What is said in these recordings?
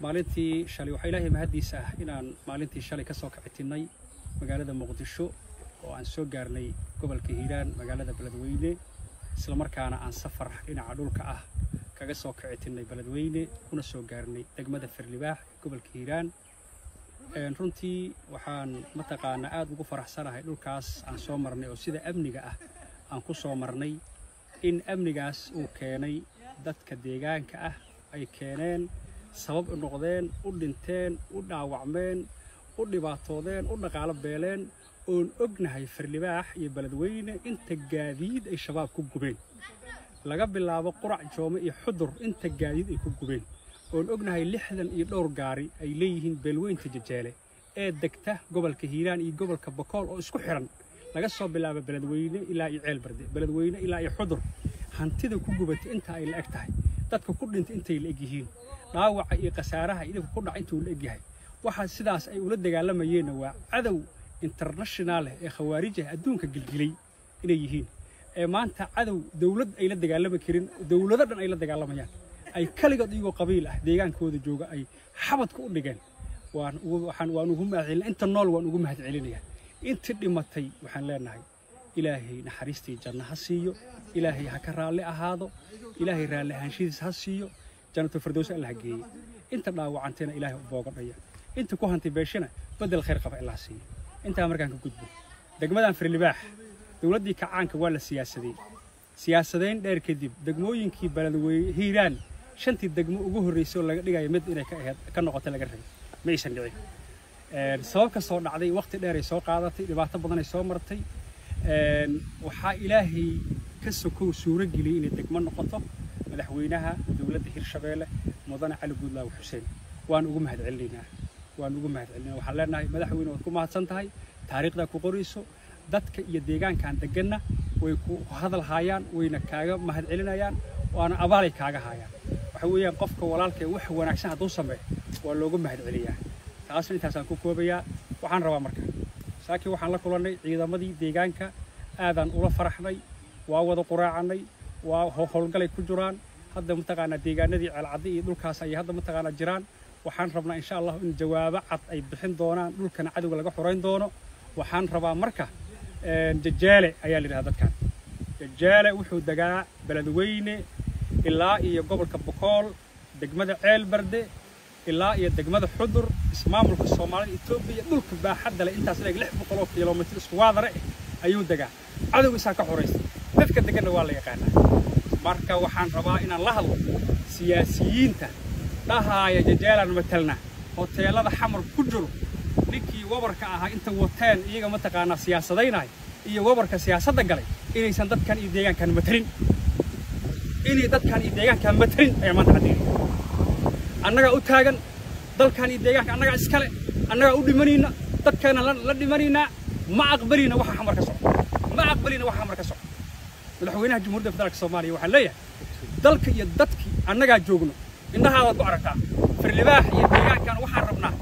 maalintii shalay waxa Ilaahay mahadiisa ah inaan maalintii shalay ka soo kicitinay magaalada Muqdisho oo aan soo gaarnay gobolka Hiiraan magaalada Beledweyne isla markaana aan safar dhinaca dhulka ah kaga soo kicitinay Beledweyne kuna soo gaarnay degmada Firlibaax gobolka Hiiraan runtii waxaan mataqaana aad ugu faraxsanahay dhulkaas aan soo marnay oo sida amniga ah aan ku soo marnay in amnigaas uu keenay dadka deegaanka ah ay keeneen sabab u noqdeen u dhinteen u dhaawacmeen u dhibaatoodeen u dhaqaale beeleen oo ognahay Firlibaax iyo Beledweyne inta gaadiid ay shabaab ku gubeen laga bilaabo qurac joome iyo xudur inta gaadiid ay ku gubeen oo ognahay 60 iyo dhowr gaari ay leeyihiin beelweynta Jajeele ee degta gobolka Hiiraan iyo gobolka Bakool oo isku xiran laga soo bilaabo Beledweyne ilaa iyo Ceelbarde Beledweyne ilaa iyo xudur hantida ku gubatay inta ay la eg tahay dadka ku dhintay intay la eg yihiin dhaawaca iyo qasaaraha idinku ku dhacay intuu la eg yahay waxa sidaas ay ula dagaalamayeen waa cadow international ee khawaarij adduunka gilgilay inay yihiin ee maanta cadow dawlad ay la dagaalami karin dawlado dhan ay la dagaalamayaan ay kaligood iyagu qabiil ah deegaankooda jooga ay xabadka u dhigeen waan ugu mahadcelin inta nool waan ugu mahadcelinayaa inta dhimatay waxaan leenahay ilaahay naxariistii janno ha siiyo ilaahay ha ka raali ahaado ilaahay raali ahaanshidiisa ha siiyo jannatu firdaws Allah geeyo inta dhaawacantayna ilaahay u boogadaya inta ku hantay beeshana badal khayr qaba Allah siiyo inta markaan ka gudbo degmadan Firlibaax dawladii kacaanka waa la siyaasadeyn dheer kadib degmooyinkii Beledweyne Hiiraan shantii degmo ugu horeysay laga dhigayo mid inay ka noqoto laga rabay ma aysan dhicin sabab ka soo dhacday waqti dheer ay soo qaadatay dhibaato badan ay soo martay waxa Ilaahay ka sokow suura geliyay inay degmo noqoto madaxweynaha dawladda Hirshabeelle Mudane Cali Guudlaaw Xuseen waan ugu mahadcelinaynaa waxaan leenahay madaxweyne waad ku mahadsan tahay taariikhda ku qorayso dadka iyo deegaankan deganna way ku hadal hayaan wayna kaaga mahadcelinayaan waana abaalay kaaga hayaan waxa weeyaan qofka walaalkay wax wanaagsan haduu sameeyo waa loogu mahadceliyaa taasna intaasaan ku koobayaa waxaan rabaa markaa saaki waxaan la kulanay ciidamadii deegaanka aadan ula faraxnay waa wada quraacanay waa howlgalay ku jiraan hadda mataqaana deegaanadii Ceelcadde iyo dhulkaas ay hadda mataqaana jiraan waxaan rabnaa insha Allah in jawaabo cad ay bixin doonaan dhulkana cadawga laga xoreyn doono waxaan rabaa marka Jajeele ayaa la yiraahdaa dadkan Jajeele wuxuu dagaa Beledweyne ilaa iyo gobolka Bakool degmada Ceelbarde ilaa iyo degmada Xudur ismaamulka Soomaaliya Itoobiya dhulka baaxadda leh intaas leeg 600 kiiloomitir isku waadare ayuu dagaa cadawgiisa ka xoreystay dadka degan waa la yaqaanaa marka waxaan rabaa inaan la hadlo siyaasiyiinta dhahaaya Jajeelaan matalna hoteelada xamar ku jiro ninkii wabarka ahaa inta wateen iyaga ma taqaana siyaasadeynay iyo wabarka siyaasadda galay inaysan dadkan iyo deegaankan matalin ay maanta caddeeyeen annaga u taagan dalkan iyo deegaanka annaga iskale annaga u dhimanayna dadkana la dhimanayna ma aqbalina waxa xamar ka socdo madaxweynaha jamhuuriyadda federaalka Soomaaliya waxaan leeyahay dalka iyo dadkii annaga joogno indhahaada ku aragtaa Firlibaax iyo deegaankan waxaan rabnaa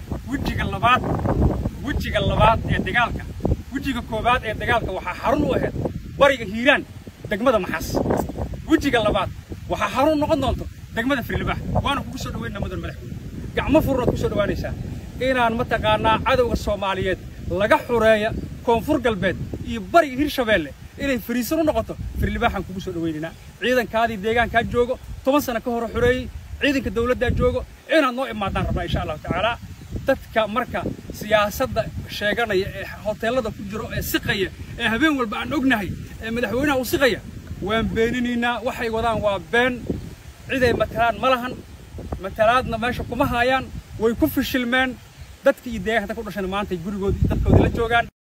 wejiga labaad ee dagaalka wejiga koobaad ee dagaalka waxa xarun u ahayd bariga Hiiraan degmada Maxas wejiga labaad waxa xarun noqon doonto degmada Firlibaax waana ku soo dhaweynaa mudan madaxweyne gacmo furnaad ku soo dhawaanaysaa inaan mataqaana cadawga Soomaaliyeed laga xureeyo koonfur galbeed iyo bariga Hirshabeelle inay fariisan u noqoto Firlibaaxan ku soo dhaweynaa ciidankaadii deegaanka joogo 10 sano ka hor xureeyay ciidanka dawladda joogo inaad noo imaadaan rabnaa insha Allah taala dadka marka siyaasadda sheeganaya ee hoteelada ku jiro ee siqaya ee habeen walba aan ognahay ee madaxweynaha uu siqaya waan beeninaynaa waxay wadaan waa been ciiday matalaan malahan matalaadna meesha kuma hayaan way ku fishilmeen dadka iyo deegaanka ku dhashay maanta gurigooda dadkooda la joogaan